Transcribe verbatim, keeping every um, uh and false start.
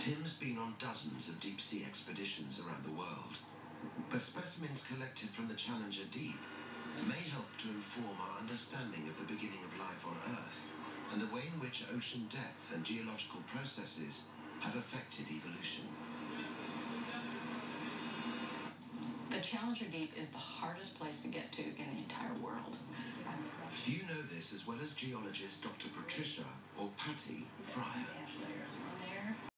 Tim's been on dozens of deep-sea expeditions around the world, but specimens collected from the Challenger Deep may help to inform our understanding of the beginning of life on Earth and the way in which ocean depth and geological processes have affected evolution. The Challenger Deep is the hardest place to get to in the entire world. Few know this as well as geologist Doctor Patricia or Patty Fryer.